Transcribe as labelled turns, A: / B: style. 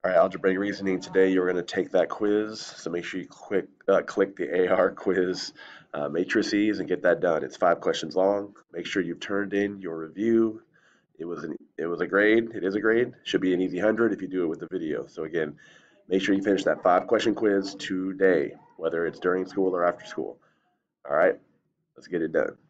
A: All right, algebraic reasoning. Today you're going to take that quiz, so make sure you click the AR quiz matrices and get that done. It's 5 questions long. Make sure you've turned in your review. It was a grade. It is a grade. Should be an easy 100 if you do it with the video. So again, make sure you finish that 5 question quiz today, whether it's during school or after school. All right, let's get it done.